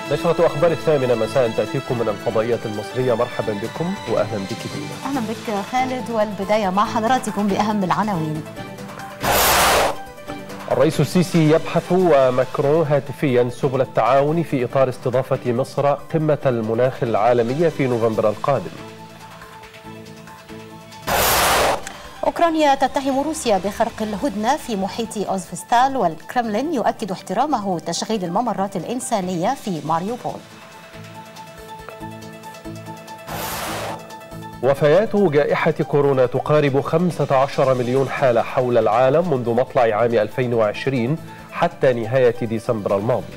نشرة أخبار 8 مساء تأتيكم من الفضائية المصرية. مرحبا بكم وأهلا بك دينا. أهلا بك خالد، والبداية مع حضراتكم بأهم العناوين. الرئيس السيسي يبحث وماكرون هاتفيا سبل التعاون في إطار استضافة مصر قمة المناخ العالمية في نوفمبر القادم. أوكرانيا تتهم روسيا بخرق الهدنة في محيط أوزفستال، والكرملين يؤكد احترامه تشغيل الممرات الإنسانية في ماريوبول. وفيات جائحة كورونا تقارب 15 مليون حالة حول العالم منذ مطلع عام 2020 حتى نهاية ديسمبر الماضي.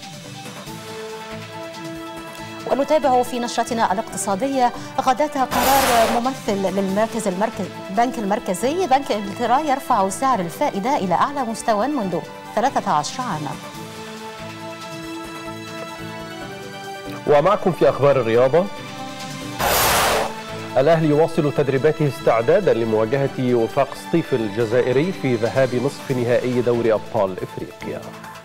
ونتابع في نشرتنا الاقتصادية غداة قرار ممثل البنك المركزي. بنك انجلترا يرفع سعر الفائدة إلى أعلى مستوى منذ 13 عاما. ومعكم في أخبار الرياضة. الأهلي يواصل تدريباته استعدادا لمواجهة وفاق سطيف الجزائري في ذهاب نصف نهائي دوري أبطال إفريقيا.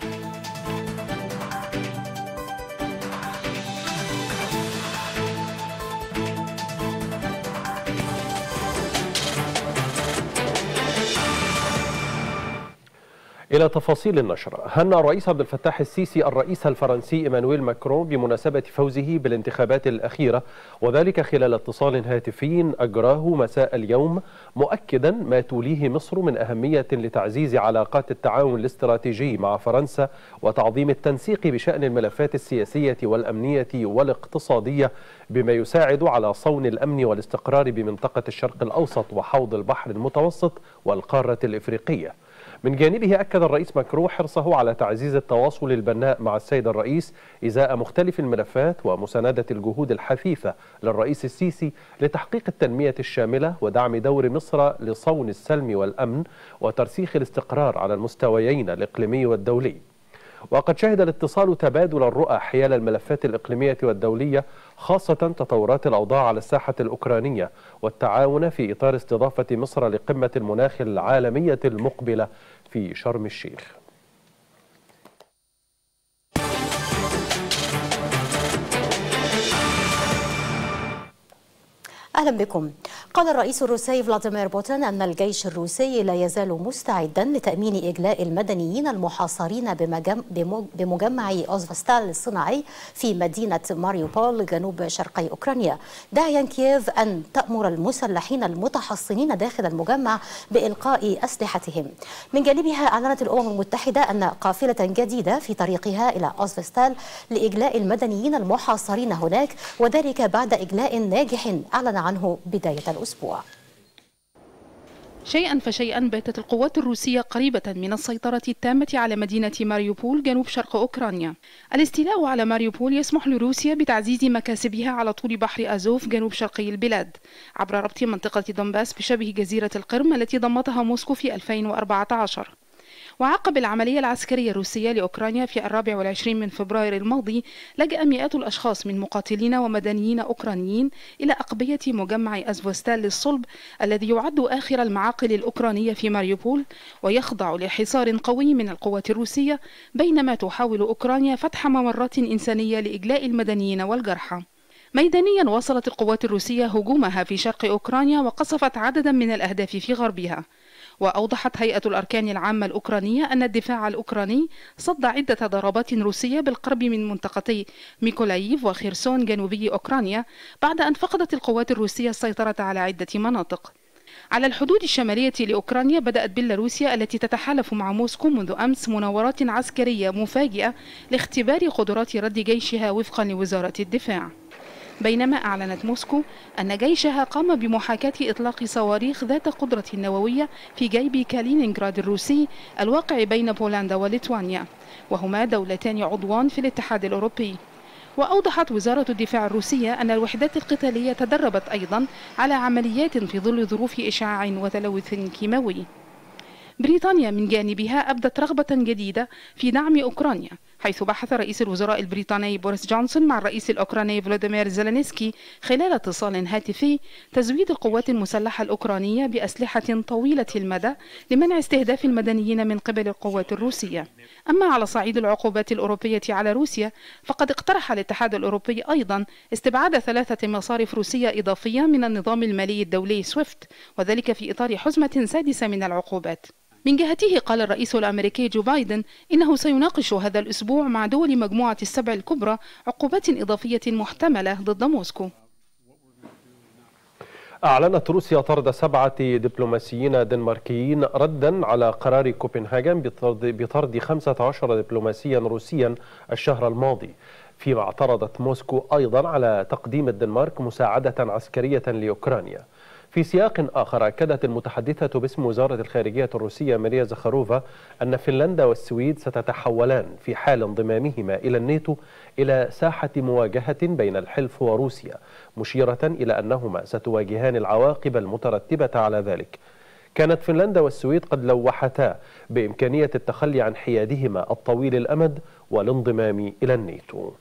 إلى تفاصيل النشرة. هنأ الرئيس عبد الفتاح السيسي الرئيس الفرنسي إيمانويل ماكرون بمناسبة فوزه بالانتخابات الأخيرة، وذلك خلال اتصال هاتفي أجراه مساء اليوم، مؤكدا ما توليه مصر من أهمية لتعزيز علاقات التعاون الاستراتيجي مع فرنسا وتعظيم التنسيق بشأن الملفات السياسية والأمنية والاقتصادية، بما يساعد على صون الأمن والاستقرار بمنطقة الشرق الأوسط وحوض البحر المتوسط والقارة الإفريقية. من جانبه أكد الرئيس ماكرون حرصه على تعزيز التواصل البناء مع السيد الرئيس إزاء مختلف الملفات ومساندة الجهود الحثيثة للرئيس السيسي لتحقيق التنمية الشاملة ودعم دور مصر لصون السلم والأمن وترسيخ الاستقرار على المستويين الإقليمي والدولي. وقد شهد الاتصال تبادل الرؤى حيال الملفات الإقليمية والدولية، خاصة تطورات الأوضاع على الساحة الأوكرانية، والتعاون في إطار استضافة مصر لقمة المناخ العالمية المقبلة في شرم الشيخ. أهلا بكم. قال الرئيس الروسي فلاديمير بوتين أن الجيش الروسي لا يزال مستعدا لتأمين إجلاء المدنيين المحاصرين بمجمع أوزفستال الصناعي في مدينة ماريوبول جنوب شرقي أوكرانيا، داعيا كييف أن تأمر المسلحين المتحصنين داخل المجمع بإلقاء أسلحتهم. من جانبها أعلنت الأمم المتحدة أن قافلة جديدة في طريقها إلى أوزفستال لإجلاء المدنيين المحاصرين هناك، وذلك بعد إجلاء ناجح أعلن عنه بداية الأسبوع. شيئا فشيئا باتت القوات الروسية قريبة من السيطرة التامة على مدينة ماريوبول جنوب شرق أوكرانيا. الاستيلاء على ماريوبول يسمح لروسيا بتعزيز مكاسبها على طول بحر أزوف جنوب شرقي البلاد عبر ربط منطقة دونباس بشبه جزيرة القرم التي ضمتها موسكو في 2014. وعقب العملية العسكرية الروسية لأوكرانيا في 24 من فبراير الماضي، لجأ مئات الأشخاص من مقاتلين ومدنيين أوكرانيين إلى أقبية مجمع أزفوستال للصلب الذي يعد آخر المعاقل الأوكرانية في ماريوبول، ويخضع لحصار قوي من القوات الروسية، بينما تحاول أوكرانيا فتح ممرات إنسانية لإجلاء المدنيين والجرحى. ميدانيا واصلت القوات الروسية هجومها في شرق أوكرانيا وقصفت عددا من الأهداف في غربها. وأوضحت هيئة الأركان العامة الأوكرانية أن الدفاع الأوكراني صد عدة ضربات روسية بالقرب من منطقتي ميكولاييف وخيرسون جنوبي أوكرانيا، بعد أن فقدت القوات الروسية السيطرة على عدة مناطق. على الحدود الشمالية لأوكرانيا بدأت بيلاروسيا التي تتحالف مع موسكو منذ أمس مناورات عسكرية مفاجئة لاختبار قدرات رد جيشها وفقا لوزارة الدفاع، بينما أعلنت موسكو أن جيشها قام بمحاكاة إطلاق صواريخ ذات قدرة نووية في جيب كالينينغراد الروسي الواقع بين بولندا وليتوانيا، وهما دولتان عضوان في الاتحاد الأوروبي. وأوضحت وزارة الدفاع الروسية أن الوحدات القتالية تدربت أيضا على عمليات في ظل ظروف إشعاع وتلوث كيماوي. بريطانيا من جانبها أبدت رغبة جديدة في دعم أوكرانيا، حيث بحث رئيس الوزراء البريطاني بوريس جونسون مع الرئيس الأوكراني فلاديمير زيلينسكي خلال اتصال هاتفي تزويد القوات المسلحة الأوكرانية بأسلحة طويلة المدى لمنع استهداف المدنيين من قبل القوات الروسية. أما على صعيد العقوبات الأوروبية على روسيا فقد اقترح الاتحاد الأوروبي أيضا استبعاد 3 مصارف روسية إضافية من النظام المالي الدولي سويفت، وذلك في إطار حزمة سادسة من العقوبات. من جهته قال الرئيس الأمريكي جو بايدن إنه سيناقش هذا الأسبوع مع دول مجموعة ال7 الكبرى عقوبات إضافية محتملة ضد موسكو. أعلنت روسيا طرد 7 دبلوماسيين دنماركيين ردا على قرار كوبنهاجن بطرد 15 دبلوماسيا روسيا الشهر الماضي، فيما اعترضت موسكو أيضا على تقديم الدنمارك مساعدة عسكرية لأوكرانيا. في سياق آخر أكدت المتحدثة باسم وزارة الخارجية الروسية ماريا زخاروفا أن فنلندا والسويد ستتحولان في حال انضمامهما إلى الناتو إلى ساحة مواجهة بين الحلف وروسيا، مشيرة إلى أنهما ستواجهان العواقب المترتبة على ذلك. كانت فنلندا والسويد قد لوحتا بإمكانية التخلي عن حيادهما الطويل الأمد والانضمام إلى الناتو.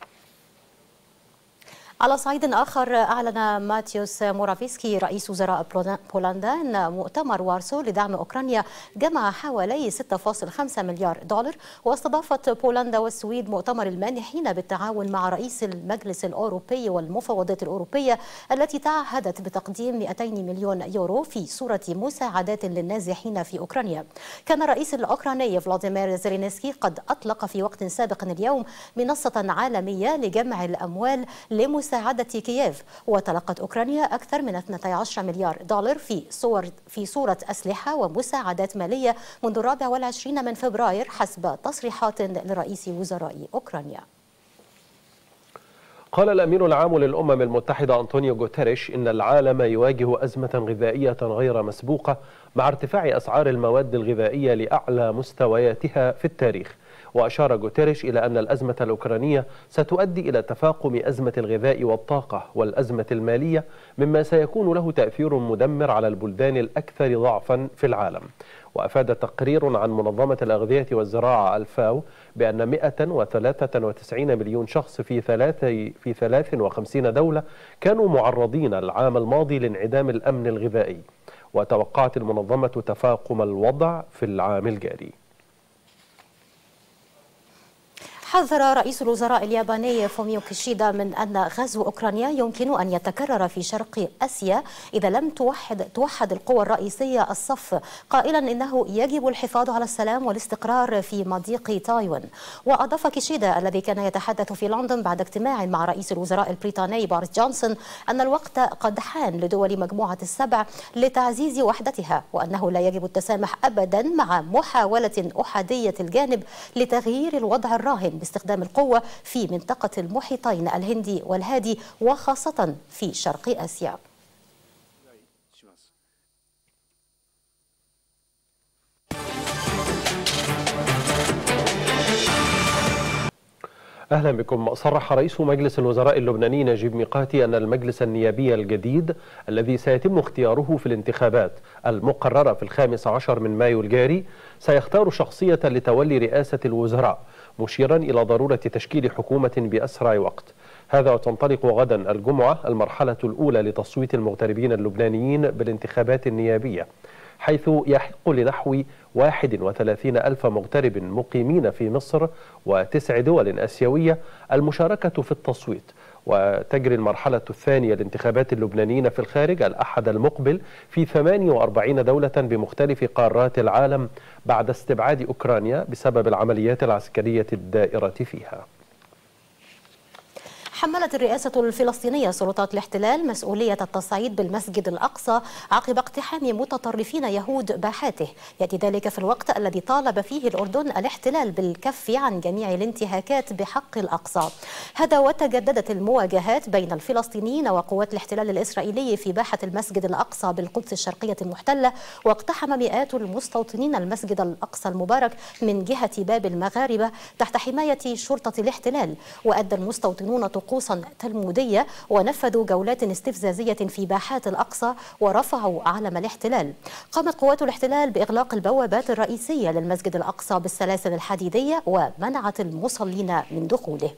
على صعيد آخر، أعلن ماتيوس مورافيسكي رئيس وزراء بولندا أن مؤتمر وارسو لدعم أوكرانيا جمع حوالي 6.5 مليار دولار، واستضافت بولندا والسويد مؤتمر المانحين بالتعاون مع رئيس المجلس الأوروبي والمفوضية الأوروبية التي تعهدت بتقديم 200 مليون يورو في صورة مساعدات للنازحين في أوكرانيا. كان الرئيس الأوكراني فلاديمير زيلينسكي قد أطلق في وقت سابق اليوم منصة عالمية لجمع الأموال لمساعدة كييف، وتلقت أوكرانيا أكثر من 12 مليار دولار في صورة أسلحة ومساعدات مالية منذ 24 من فبراير حسب تصريحات لرئيس وزراء أوكرانيا. قال الأمين العام للأمم المتحدة أنطونيو غوتيريش إن العالم يواجه أزمة غذائية غير مسبوقة مع ارتفاع أسعار المواد الغذائية لأعلى مستوياتها في التاريخ. وأشار غوتيريش إلى أن الأزمة الأوكرانية ستؤدي إلى تفاقم أزمة الغذاء والطاقة والأزمة المالية، مما سيكون له تأثير مدمر على البلدان الأكثر ضعفا في العالم. وأفاد تقرير عن منظمة الأغذية والزراعة الفاو بأن 193 مليون شخص في 53 دولة كانوا معرضين العام الماضي لانعدام الأمن الغذائي، وتوقعت المنظمة تفاقم الوضع في العام الجاري. حذر رئيس الوزراء الياباني فوميو كيشيدا من أن غزو أوكرانيا يمكن أن يتكرر في شرق آسيا إذا لم توحد القوى الرئيسية الصف، قائلا إنه يجب الحفاظ على السلام والاستقرار في مضيق تايوان. وأضاف كيشيدا الذي كان يتحدث في لندن بعد اجتماع مع رئيس الوزراء البريطاني بوريس جونسون أن الوقت قد حان لدول مجموعة ال7 لتعزيز وحدتها، وأنه لا يجب التسامح أبدا مع محاولة أحادية الجانب لتغيير الوضع الراهن باستخدام القوة في منطقة المحيطين الهندي والهادي وخاصة في شرق آسيا. أهلا بكم. صرح رئيس مجلس الوزراء اللبناني نجيب ميقاتي أن المجلس النيابي الجديد الذي سيتم اختياره في الانتخابات المقررة في 15 من مايو الجاري سيختار شخصية لتولي رئاسة الوزراء، مشيرا إلى ضرورة تشكيل حكومة بأسرع وقت. هذا وتنطلق غدا الجمعة المرحلة الأولى لتصويت المغتربين اللبنانيين بالانتخابات النيابية، حيث يحق لنحو 31 ألف مغترب مقيمين في مصر و9 دول آسيوية المشاركة في التصويت. وتجري المرحلة الثانية لانتخابات اللبنانيين في الخارج الأحد المقبل في 48 دولة بمختلف قارات العالم بعد استبعاد أوكرانيا بسبب العمليات العسكرية الدائرة فيها. حملت الرئاسة الفلسطينية سلطات الاحتلال مسؤولية التصعيد بالمسجد الأقصى عقب اقتحام متطرفين يهود باحاته، يأتي ذلك في الوقت الذي طالب فيه الأردن الاحتلال بالكف عن جميع الانتهاكات بحق الأقصى. هذا وتجددت المواجهات بين الفلسطينيين وقوات الاحتلال الإسرائيلي في باحة المسجد الأقصى بالقدس الشرقية المحتلة، واقتحم مئات المستوطنين المسجد الأقصى المبارك من جهة باب المغاربة تحت حماية شرطة الاحتلال. وأدى المستوطنون طقوسا تلمودية ونفذوا جولات استفزازية في باحات الأقصى ورفعوا علم الاحتلال. قامت قوات الاحتلال بإغلاق البوابات الرئيسية للمسجد الأقصى بالسلاسل الحديدية ومنعت المصلين من دخوله.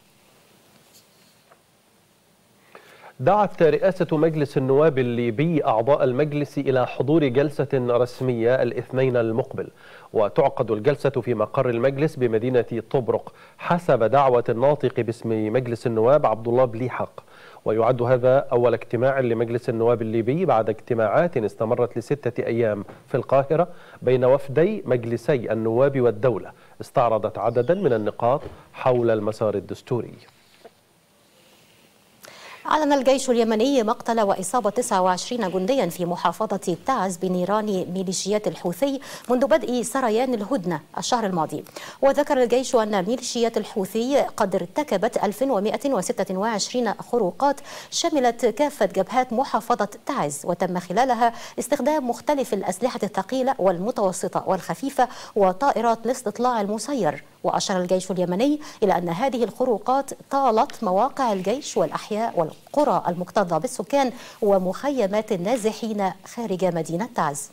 دعت رئاسة مجلس النواب الليبي أعضاء المجلس إلى حضور جلسة رسمية الاثنين المقبل، وتعقد الجلسة في مقر المجلس بمدينة طبرق حسب دعوة الناطق باسم مجلس النواب عبد الله بليحق. ويعد هذا أول اجتماع لمجلس النواب الليبي بعد اجتماعات استمرت ل6 أيام في القاهرة بين وفدي مجلسي النواب والدولة استعرضت عددا من النقاط حول المسار الدستوري. أعلن الجيش اليمني مقتل وإصابة 29 جنديا في محافظة تعز بنيران ميليشيات الحوثي منذ بدء سريان الهدنة الشهر الماضي. وذكر الجيش أن ميليشيات الحوثي قد ارتكبت 1126 خروقات شملت كافة جبهات محافظة تعز، وتم خلالها استخدام مختلف الأسلحة الثقيلة والمتوسطة والخفيفة وطائرات الاستطلاع المسير. وأشار الجيش اليمني إلى أن هذه الخروقات طالت مواقع الجيش والأحياء والقرى المكتظة بالسكان ومخيمات النازحين خارج مدينة تعز.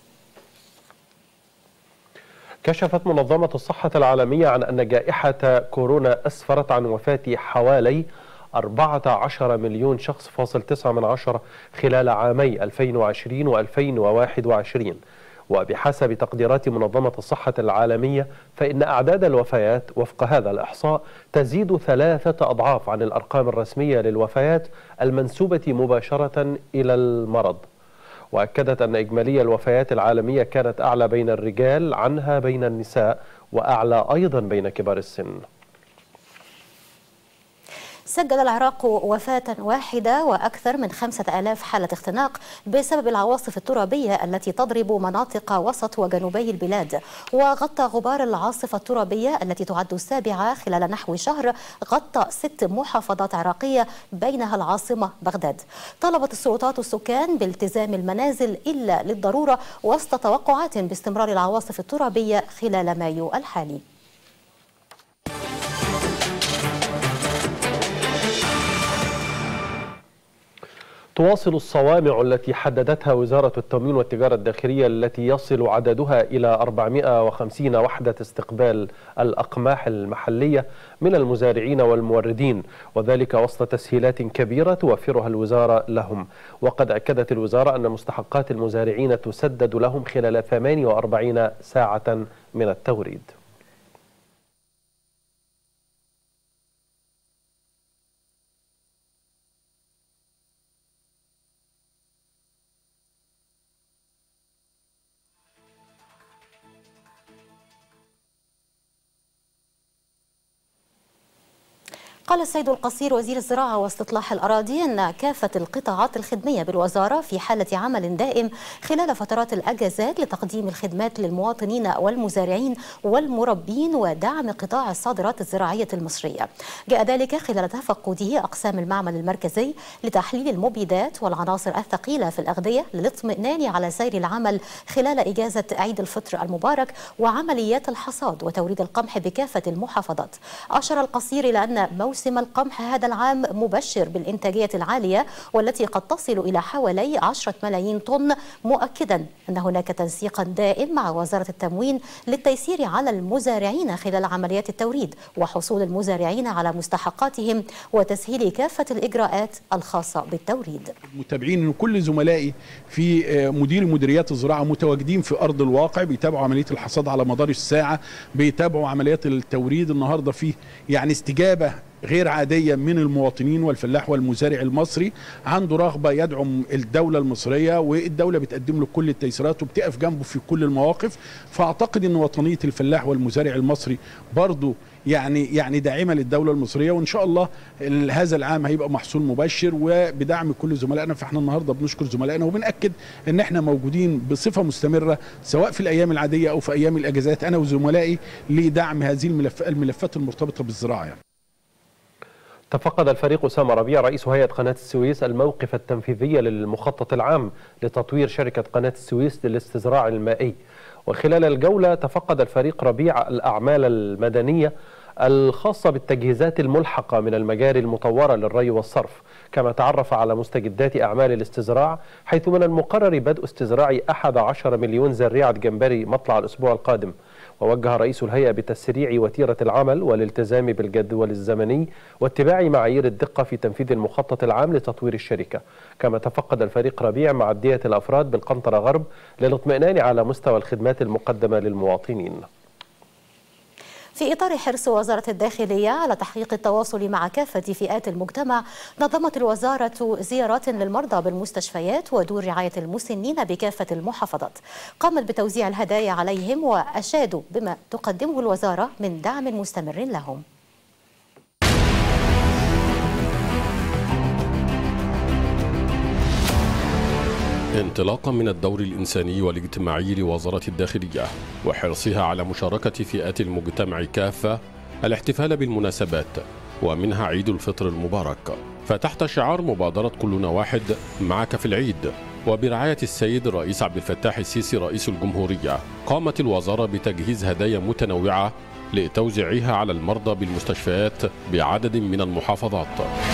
كشفت منظمة الصحة العالمية عن أن جائحة كورونا أسفرت عن وفاة حوالي 14 مليون شخص فاصل 9 خلال عامي 2020 و2021. وبحسب تقديرات منظمة الصحة العالمية فإن أعداد الوفيات وفق هذا الإحصاء تزيد 3 أضعاف عن الأرقام الرسمية للوفيات المنسوبة مباشرة إلى المرض. وأكدت أن إجمالي الوفيات العالمية كانت أعلى بين الرجال عنها بين النساء وأعلى أيضا بين كبار السن. سجل العراق وفاة واحدة وأكثر من 5000 حالة اختناق بسبب العواصف الترابية التي تضرب مناطق وسط وجنوبي البلاد. وغطى غبار العاصفة الترابية التي تعد السابعة خلال نحو شهر غطى 6 محافظات عراقية بينها العاصمة بغداد. طلبت السلطات السكان بالتزام المنازل إلا للضرورة وسط توقعات باستمرار العواصف الترابية خلال مايو الحالي. تواصل الصوامع التي حددتها وزارة التموين والتجارة الداخلية التي يصل عددها إلى 450 وحدة استقبال الأقماح المحلية من المزارعين والموردين، وذلك وسط تسهيلات كبيرة توفرها الوزارة لهم. وقد أكدت الوزارة أن مستحقات المزارعين تسدد لهم خلال 48 ساعة من التوريد. قال السيد القصير وزير الزراعة واستصلاح الأراضي أن كافة القطاعات الخدمية بالوزارة في حالة عمل دائم خلال فترات الأجازات لتقديم الخدمات للمواطنين والمزارعين والمربين ودعم قطاع الصادرات الزراعية المصرية. جاء ذلك خلال تفقده أقسام المعمل المركزي لتحليل المبيدات والعناصر الثقيلة في الأغذية للاطمئنان على سير العمل خلال إجازة عيد الفطر المبارك وعمليات الحصاد وتوريد القمح بكافة المحافظات. أشار القصير إلى أن موسم القمح هذا العام مبشر بالإنتاجية العالية والتي قد تصل إلى حوالي 10 ملايين طن، مؤكدا أن هناك تنسيقا دائم مع وزارة التموين للتيسير على المزارعين خلال عمليات التوريد وحصول المزارعين على مستحقاتهم وتسهيل كافة الإجراءات الخاصة بالتوريد. متابعين أن كل زملائي في مديريات الزراعة متواجدين في أرض الواقع بيتابعوا عملية الحصاد على مدار الساعة، بيتابعوا عمليات التوريد. النهاردة فيه يعني استجابة غير عادية من المواطنين والفلاح والمزارع المصري، عنده رغبة يدعم الدولة المصرية والدولة بتقدم له كل التيسيرات وبتقف جنبه في كل المواقف. فأعتقد أن وطنية الفلاح والمزارع المصري برضو يعني داعمة للدولة المصرية، وإن شاء الله هذا العام هيبقى محصول مبشر وبدعم كل زملائنا. فاحنا النهاردة بنشكر زملائنا وبنأكد أن احنا موجودين بصفة مستمرة سواء في الأيام العادية أو في أيام الأجازات أنا وزملائي لدعم هذه الملفات المرتبطة بالزراعة. تفقد الفريق أسامة ربيع رئيس هيئة قناة السويس الموقف التنفيذي للمخطط العام لتطوير شركة قناة السويس للاستزراع المائي. وخلال الجولة تفقد الفريق ربيع الأعمال المدنية الخاصة بالتجهيزات الملحقة من المجاري المطورة للري والصرف، كما تعرف على مستجدات أعمال الاستزراع، حيث من المقرر بدء استزراع 11 مليون زريعة جمبري مطلع الأسبوع القادم. ووجه رئيس الهيئة بتسريع وتيرة العمل والالتزام بالجدول الزمني واتباع معايير الدقة في تنفيذ المخطط العام لتطوير الشركة. كما تفقد الفريق ربيع معدية الأفراد بالقنطرة غرب للاطمئنان على مستوى الخدمات المقدمة للمواطنين. في إطار حرص وزارة الداخلية على تحقيق التواصل مع كافة فئات المجتمع، نظمت الوزارة زيارات للمرضى بالمستشفيات ودور رعاية المسنين بكافة المحافظات. قامت بتوزيع الهدايا عليهم وأشادوا بما تقدمه الوزارة من دعم مستمر لهم. انطلاقا من الدور الإنساني والاجتماعي لوزارة الداخلية وحرصها على مشاركة فئات المجتمع كافة الاحتفال بالمناسبات ومنها عيد الفطر المبارك، فتحت شعار مبادرة كلنا واحد معك في العيد وبرعاية السيد الرئيس عبد الفتاح السيسي رئيس الجمهورية، قامت الوزارة بتجهيز هدايا متنوعة لتوزيعها على المرضى بالمستشفيات بعدد من المحافظات.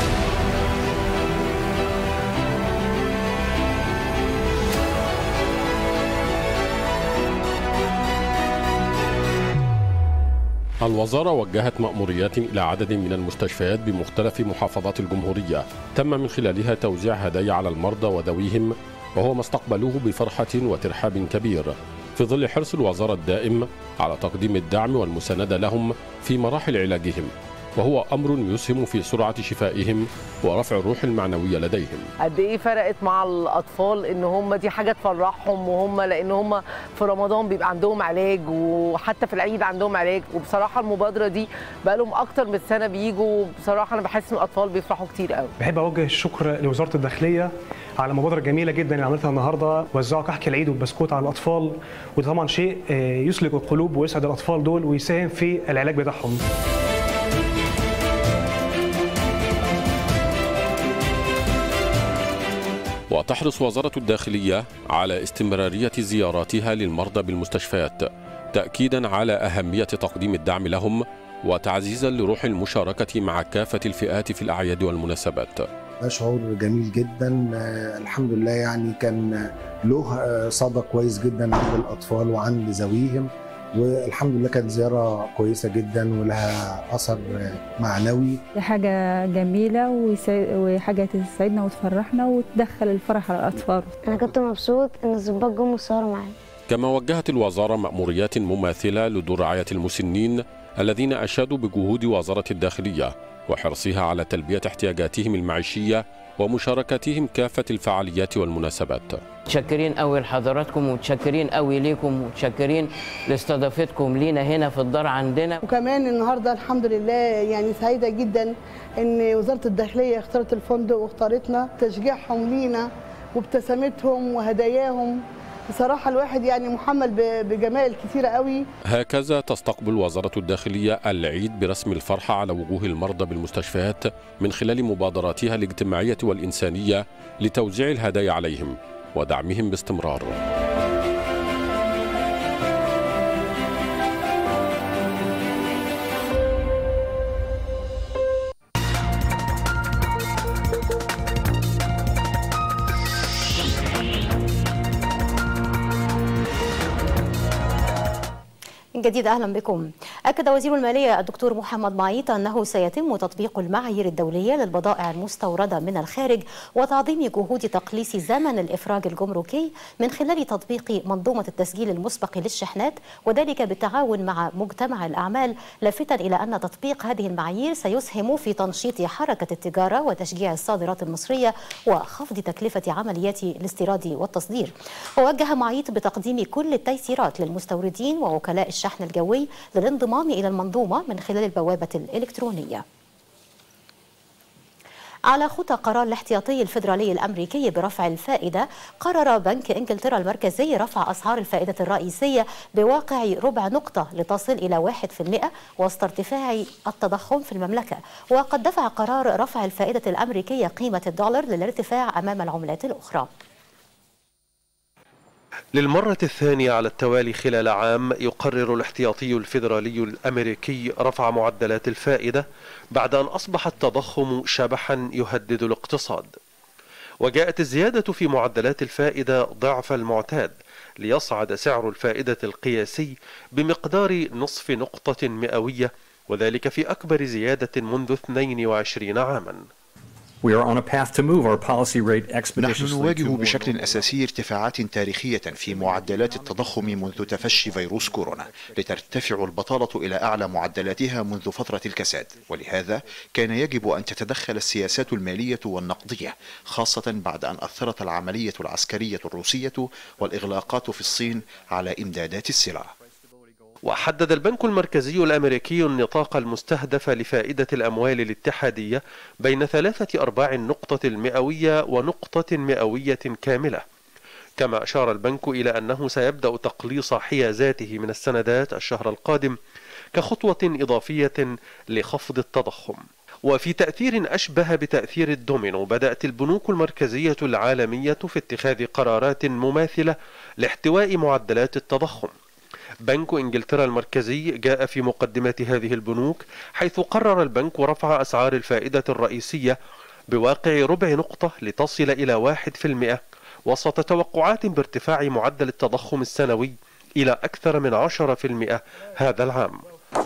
الوزارة وجهت مأموريات إلى عدد من المستشفيات بمختلف محافظات الجمهورية، تم من خلالها توزيع هدايا على المرضى وذويهم، وهو ما استقبلوه بفرحة وترحاب كبير، في ظل حرص الوزارة الدائم على تقديم الدعم والمساندة لهم في مراحل علاجهم، وهو أمر يسهم في سرعة شفائهم ورفع الروح المعنوية لديهم. قد إيه فرقت مع الأطفال إن هم دي حاجة تفرحهم، وهم لأن هم في رمضان بيبقى عندهم علاج وحتى في العيد عندهم علاج، وبصراحة المبادرة دي بقى لهم أكتر من سنة بيجوا، بصراحة أنا بحس إن الأطفال بيفرحوا كتير قوي. بحب أوجه الشكر لوزارة الداخلية على مبادرة جميلة جدا اللي عملتها النهارده، وزعوا كحك العيد والبسكوت على الأطفال، وده طبعا شيء يسلك القلوب ويسعد الأطفال دول ويساهم في العلاج بتاعهم. وتحرص وزارة الداخلية على استمرارية زياراتها للمرضى بالمستشفيات، تأكيدا على أهمية تقديم الدعم لهم وتعزيزا لروح المشاركة مع كافة الفئات في الأعياد والمناسبات. شعور جميل جدا، الحمد لله يعني كان له صدى كويس جدا عند الأطفال وعند ذويهم، والحمد لله كانت زيارة كويسة جدا ولها أثر معنوي. دي حاجة جميلة وحاجة تسعدنا وتفرحنا وتدخل الفرح على الأطفال. أنا كنت مبسوط إن الضباط جم وصوروا معايا. كما وجهت الوزارة مأموريات مماثلة لدور رعاية المسنين الذين أشادوا بجهود وزارة الداخلية وحرصها على تلبية احتياجاتهم المعيشية ومشاركتهم كافة الفعاليات والمناسبات. متشكرين قوي لحضراتكم ومتشكرين قوي ليكم ومتشكرين لاستضافتكم لينا هنا في الدار عندنا. وكمان النهارده الحمد لله يعني سعيده جدا ان وزاره الداخليه اختارت الفندق واختارتنا، تشجيعهم لينا وابتسامتهم وهداياهم، بصراحه الواحد يعني محمل بجمال كثيره قوي. هكذا تستقبل وزارة الداخلية العيد برسم الفرحة على وجوه المرضى بالمستشفيات من خلال مبادراتها الاجتماعية والإنسانية لتوزيع الهدايا عليهم ودعمهم باستمرار. من جديد أهلا بكم. أكد وزير المالية الدكتور محمد معيط أنه سيتم تطبيق المعايير الدولية للبضائع المستوردة من الخارج وتعظيم جهود تقليص زمن الإفراج الجمركي من خلال تطبيق منظومة التسجيل المسبق للشحنات، وذلك بالتعاون مع مجتمع الأعمال، لافتا إلى أن تطبيق هذه المعايير سيسهم في تنشيط حركة التجارة وتشجيع الصادرات المصرية وخفض تكلفة عمليات الاستيراد والتصدير. ووجه معيط بتقديم كل التيسيرات للمستوردين ووكلاء الشحن الجوي للانضمام إلى المنظومة من خلال البوابة الإلكترونية. على خطى قرار الاحتياطي الفيدرالي الأمريكي برفع الفائدة، قرر بنك إنجلترا المركزي رفع أسعار الفائدة الرئيسية بواقع ربع نقطة لتصل إلى 1% وسط ارتفاع التضخم في المملكة. وقد دفع قرار رفع الفائدة الأمريكية قيمة الدولار للارتفاع أمام العملات الأخرى. للمرة الثانية على التوالي خلال عام يقرر الاحتياطي الفيدرالي الأمريكي رفع معدلات الفائدة بعد أن أصبح التضخم شبحا يهدد الاقتصاد. وجاءت الزيادة في معدلات الفائدة ضعف المعتاد ليصعد سعر الفائدة القياسي بمقدار نصف نقطة مئوية، وذلك في أكبر زيادة منذ 22 عاما. نحن نواجه بشكل أساسي ارتفاعات تاريخية في معدلات التضخم منذ تفشي فيروس كورونا، لترتفع البطالة إلى أعلى معدلاتها منذ فترة الكساد، ولهذا كان يجب أن تتدخل السياسات المالية والنقدية، خاصة بعد أن أثرت العملية العسكرية الروسية والإغلاقات في الصين على إمدادات السلع. وحدد البنك المركزي الأمريكي النطاق المستهدف لفائدة الأموال الاتحادية بين 3/4 نقطة مئوية ونقطة مئوية كاملة. كما أشار البنك إلى أنه سيبدأ تقليص حيازاته من السندات الشهر القادم كخطوة إضافية لخفض التضخم. وفي تأثير أشبه بتأثير الدومينو، بدأت البنوك المركزية العالمية في اتخاذ قرارات مماثلة لاحتواء معدلات التضخم. بنك إنجلترا المركزي جاء في مقدمة هذه البنوك، حيث قرر البنك رفع أسعار الفائدة الرئيسية بواقع ربع نقطة لتصل إلى 1% وسط توقعات بارتفاع معدل التضخم السنوي إلى أكثر من 10% هذا العام.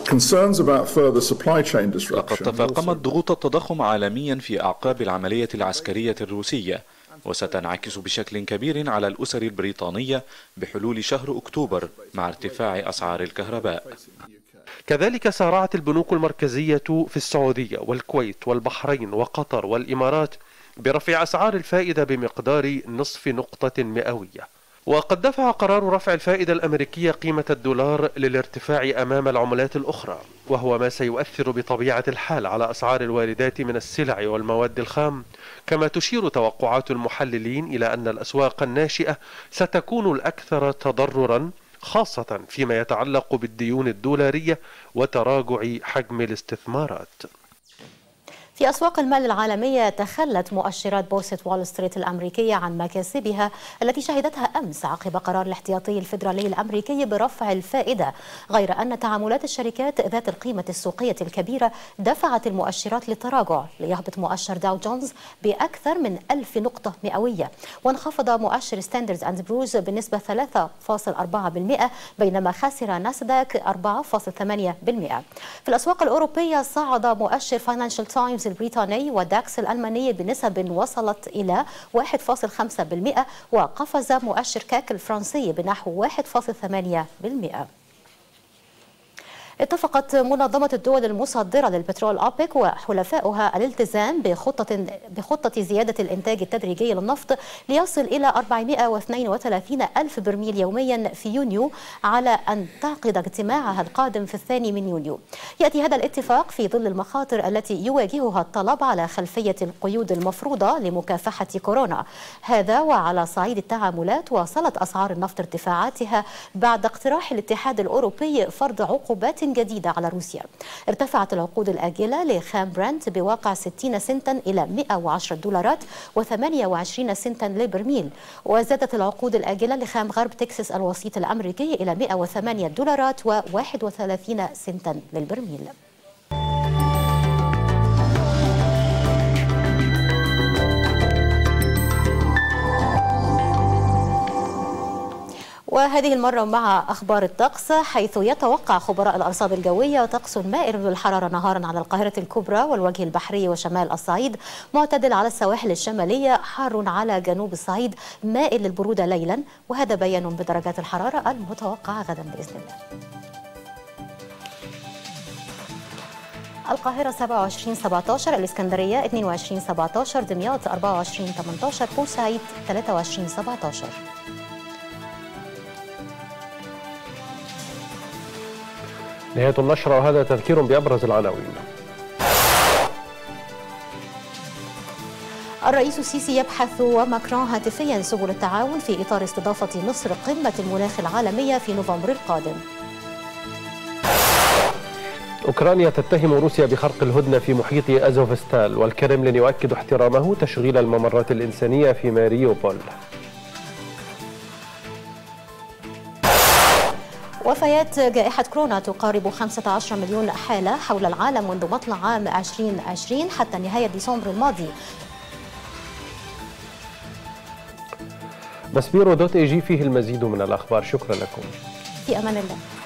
لقد تفاقمت ضغوط التضخم عالميا في أعقاب العملية العسكرية الروسية، وستنعكس بشكل كبير على الأسر البريطانية بحلول شهر أكتوبر مع ارتفاع أسعار الكهرباء. كذلك سارعت البنوك المركزية في السعودية والكويت والبحرين وقطر والإمارات برفع أسعار الفائدة بمقدار نصف نقطة مئوية. وقد دفع قرار رفع الفائدة الأمريكية قيمة الدولار للارتفاع أمام العملات الأخرى، وهو ما سيؤثر بطبيعة الحال على أسعار الواردات من السلع والمواد الخام. كما تشير توقعات المحللين إلى أن الأسواق الناشئة ستكون الأكثر تضررا، خاصة فيما يتعلق بالديون الدولارية وتراجع حجم الاستثمارات. في أسواق المال العالمية تخلت مؤشرات بورصة وول ستريت الأمريكية عن مكاسبها التي شهدتها أمس عقب قرار الاحتياطي الفيدرالي الأمريكي برفع الفائدة، غير أن تعاملات الشركات ذات القيمة السوقية الكبيرة دفعت المؤشرات للتراجع، ليهبط مؤشر داو جونز بأكثر من 1000 نقطة مئوية، وانخفض مؤشر ستاندرز أند بورز بنسبة 3.4%، بينما خسر ناسداك 4.8%. في الأسواق الأوروبية صعد مؤشر فاينانشال تايمز البريطاني وداكس الألماني بنسب وصلت إلى 1.5%، وقفز مؤشر كاك الفرنسي بنحو 1.8%. اتفقت منظمة الدول المصدرة للبترول أوبك وحلفائها الالتزام بخطة زيادة الإنتاج التدريجي للنفط ليصل إلى 432 ألف برميل يوميا في يونيو، على أن تعقد اجتماعها القادم في 2 من يونيو. يأتي هذا الاتفاق في ظل المخاطر التي يواجهها الطلب على خلفية القيود المفروضة لمكافحة كورونا. هذا وعلى صعيد التعاملات، واصلت أسعار النفط ارتفاعاتها بعد اقتراح الاتحاد الأوروبي فرض عقوبات جديدة على روسيا. ارتفعت العقود الآجلة لخام برنت بواقع 60 سنتا إلى $110 و28 سنتا للبرميل، وزادت العقود الآجلة لخام غرب تكساس الوسيط الأمريكي إلى $108 و31 سنتا للبرميل. وهذه المرة مع أخبار الطقس، حيث يتوقع خبراء الأرصاد الجوية طقس مائل للحرارة نهارا على القاهرة الكبرى والوجه البحري وشمال الصعيد، معتدل على السواحل الشمالية، حار على جنوب الصعيد، مائل للبرودة ليلا. وهذا بيان بدرجات الحرارة المتوقعة غدا بإذن الله. القاهرة 27-17، الإسكندرية 22-17، دمياط 24-18، بورسعيد 23-17. نهاية النشرة، وهذا تذكير بأبرز العناوين. الرئيس السيسي يبحث وماكرون هاتفيا سبل التعاون في إطار استضافة مصر قمة المناخ العالمية في نوفمبر القادم. أوكرانيا تتهم روسيا بخرق الهدنة في محيط أزوفستال، والكرملين يؤكد احترامه تشغيل الممرات الإنسانية في ماريوبول. وفيات جائحة كورونا تقارب 15 مليون حالة حول العالم منذ مطلع عام 2020 حتى نهاية ديسمبر الماضي. مسبيرو.ag فيه المزيد من الأخبار. شكرا لكم. في أمان الله.